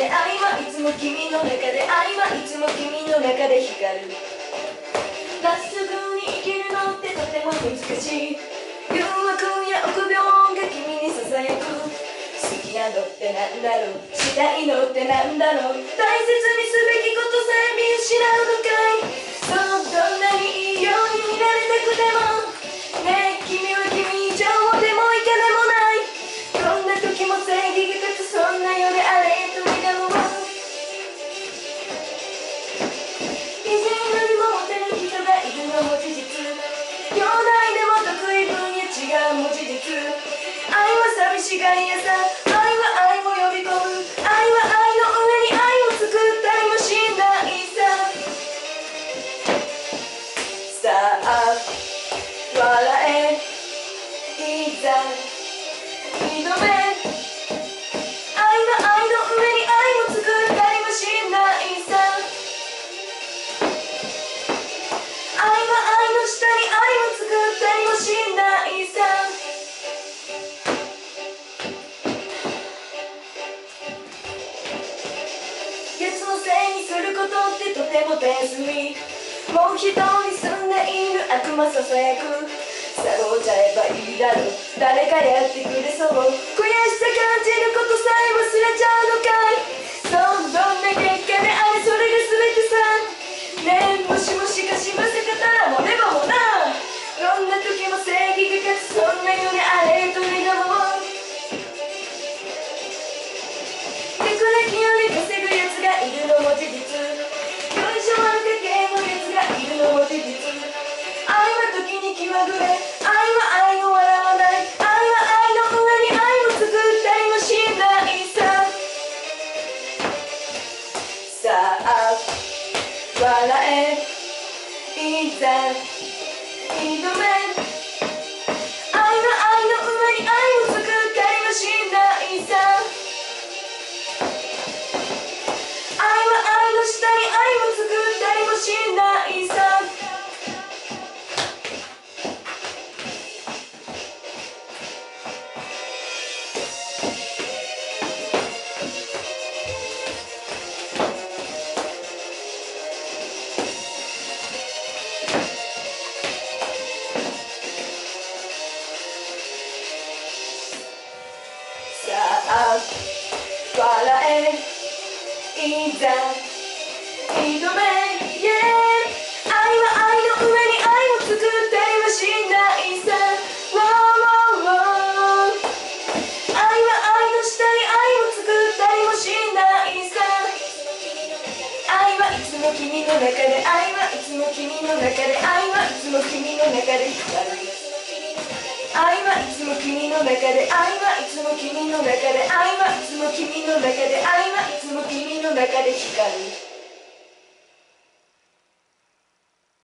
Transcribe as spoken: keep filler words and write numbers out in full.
愛はいつも君の中で愛はいつも君の中で光る。まっすぐに生きるのってとても難しい。誘惑や臆病が君にささやく。好きなのってなんだろう、したいのってなんだろう、大切にすべきことさえ見失うのかい。そう、どんなにいいように見られたくてもねえ、君は君以上でも以下でもない。どんな時も正義が勝つ、そんな夜であれと願うわ。以前よりもモテる人がいるのも事実、兄弟でも得意分野違うも事実。愛は寂しがり屋さ、愛は愛を呼び込む、愛は愛の上に愛を作ったりもしないさ。さあ笑え、いざ挑め、愛は愛の上に愛を作ったりもしないさ。愛は愛の下に愛を作ったりもしないさ。別のせいにすることってとてもベースに、もう一人住んでいる悪魔ささやく。さろうじゃえばいいだろう、誰かやってくれそう。悔しさ感じることさえ忘れちゃうのかい。そう、どんな結果であれそれが全てさ。ねえ、もしもしかしませたらもればもな。どんな時も正義が勝つ、そんな世であれと願おう。学歴より稼ぐやつがいるのも事実、よいしょ悪家系のやつがいるのも事実。愛は時に気まぐれ、愛は愛を笑わない、愛は愛の上に愛を作ったりもしないさ。さあ笑え、いざ挑め、愛は愛の上に愛を作ったりもしないさ。愛は愛の下に愛を作ったりもしないさ。さあ笑え、いざ挑め、yeah、 愛は愛の上に愛を作ったりもしないさ。Wow, wow, wow、 愛は愛の下に愛を作ったりもしないさ。愛はいつも君の中で、愛はいつも君の中で、愛はいつも君の中で光る。愛はいつも君の中で、愛はいつも君の中で、愛はいつも君の中で、愛はいつも君の中で光る。